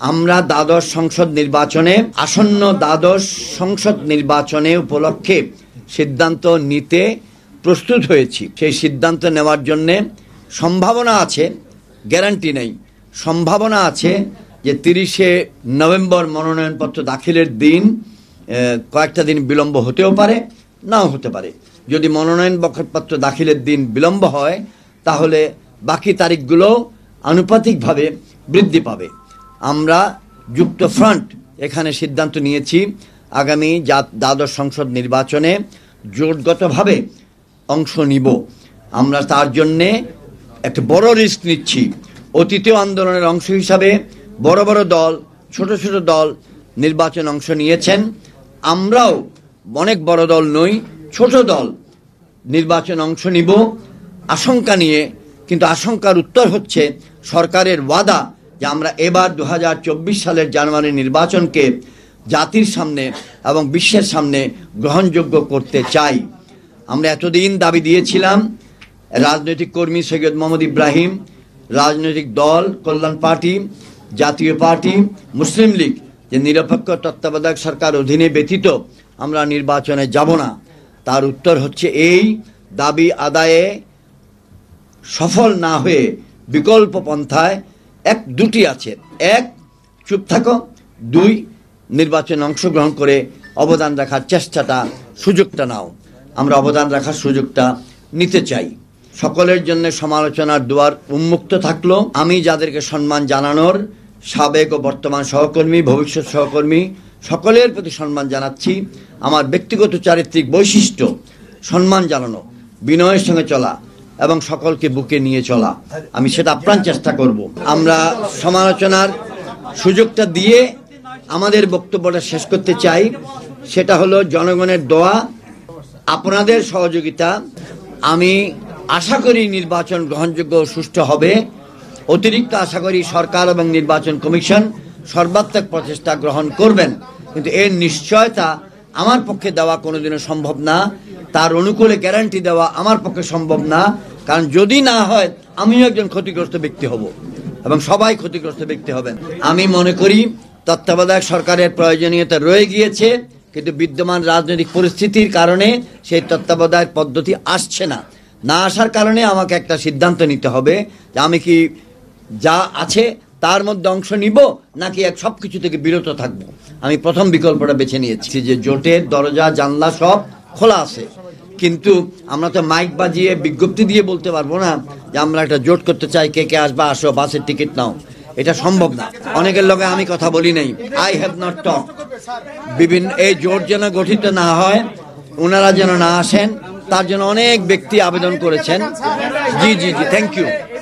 আমরা দ্বাদশ সংসদ নির্বাচনে আসন্ন দ্বাদশ সংসদ নির্বাচনে উপলক্ষে সিদ্ধান্ত নিতে প্রস্তুত হয়েছি। সেই সিদ্ধান্ত নেওয়ার জন্য সম্ভাবনা আছে, গ্যারান্টি নেই, সম্ভাবনা আছে যে 30শে নভেম্বর মনোনয়নপত্র দাখিলের দিন কয়েকটা দিন বিলম্ব হতেও পারে, নাও হতে পারে। যদি মনোনয়নপত্র দাখিলের দিন বিলম্ব হয় তাহলে বাকি তারিখগুলো আনুপাতিকভাবে বৃদ্ধি পাবে। আমরা যুক্তফ্রন্ট এখানে সিদ্ধান্ত নিয়েছি আগামী দ্বাদশ সংসদ নির্বাচনে জোটগতভাবে অংশ নিব। আমরা তার জন্যে একটা বড় রিস্ক নিচ্ছি। অতীতীয় আন্দোলনের অংশ হিসাবে বড় বড় দল, ছোট ছোট দল নির্বাচনে অংশ নিয়েছেন। আমরাও অনেক বড় দল নই, ছোট দল নির্বাচনে অংশ নিব আশঙ্কা নিয়ে। কিন্তু আশঙ্কার উত্তর হচ্ছে সরকারের ওয়াদা যে আমরা এবার 2024 সালের জানুয়ারি নির্বাচনকে জাতির সামনে এবং বিশ্বের সামনে গ্রহণযোগ্য করতে চাই। আমরা এতদিন দাবি দিয়েছিলাম, রাজনৈতিক কর্মী সৈয়দ মোহাম্মদ ইব্রাহিম, রাজনৈতিক দল Kalyan Party, Jatiya Party, Muslim League, যে নিরপেক্ষ তত্ত্বাবধায়ক সরকার অধীনে ব্যতীত আমরা নির্বাচনে যাব না। তার উত্তর হচ্ছে এই দাবি আদায়ে সফল না হয়ে বিকল্প পন্থায় দুটি আছে। এক, চুপ থাকো। দুই, নির্বাচনে অংশগ্রহণ করে অবদান রাখার চেষ্টাটা, সুযোগটা নাও। আমরা অবদান রাখার সুযোগটা নিতে চাই। সকলের জন্য সমালোচনার দুয়ার উন্মুক্ত থাকলো। আমি যাদেরকে সম্মান জানানোর, সাবেক ও বর্তমান সহকর্মী, ভবিষ্যৎ সহকর্মী, সকলের প্রতি সম্মান জানাচ্ছি। আমার ব্যক্তিগত চারিত্রিক বৈশিষ্ট্য সম্মান জানানো, বিনয়ের সঙ্গে চলা এবং সকলকে বুকে নিয়ে চলা। আমি সেটা আপ্রাণ চেষ্টা করব। আমরা সমালোচনার সুযোগটা দিয়ে আমাদের বক্তব্যটা শেষ করতে চাই। সেটা হলো জনগণের দোয়া, আপনাদের সহযোগিতা। আমি আশা করি নির্বাচন গ্রহণযোগ্য ও সুষ্ঠু হবে। অতিরিক্ত আশা করি সরকার এবং নির্বাচন কমিশন সর্বাত্মক প্রচেষ্টা গ্রহণ করবেন। কিন্তু এর নিশ্চয়তা আমার পক্ষে দেওয়া কোনোদিনও সম্ভব না। তার অনুকূলে গ্যারান্টি দেওয়া আমার পক্ষে সম্ভব না। কারণ যদি না হয় আমিও একজন ক্ষতিগ্রস্ত ব্যক্তি হব এবং সবাই ক্ষতিগ্রস্ত ব্যক্তি হবেন। আমি মনে করি তত্ত্বাবধায়ক সরকারের প্রয়োজনীয়তা রয়ে গিয়েছে, কিন্তু বিদ্যমান রাজনৈতিক পরিস্থিতির কারণে সেই তত্ত্বাবধায়ক পদ্ধতি আসছে না। না আসার কারণে আমাকে একটা সিদ্ধান্ত নিতে হবে যে আমি কি যা আছে তার মধ্যে অংশ নিব নাকি সব কিছু থেকে বিরত থাকব। আমি প্রথম বিকল্পটা বেছে নিয়েছি যে জোটের দরজা জানলা সব খোলা আছে, কিন্তু আমরা তো মাইক বাজিয়ে বিজ্ঞপ্তি দিয়ে বলতে পারবো না যে আমরা একটা জোট করতে চাই, কে কে আসবা আসো, বাসের টিকিট নাও। এটা সম্ভব না। অনেকের লগে আমি কথা বলি নাই, আই হ্যাভ নট টক। বিভিন্ন এই জোট যেন গঠিত না হয়, ওনারা যেন না আসেন, তার জন্য অনেক ব্যক্তি আবেদন করেছেন। জি জি জি, থ্যাংক ইউ।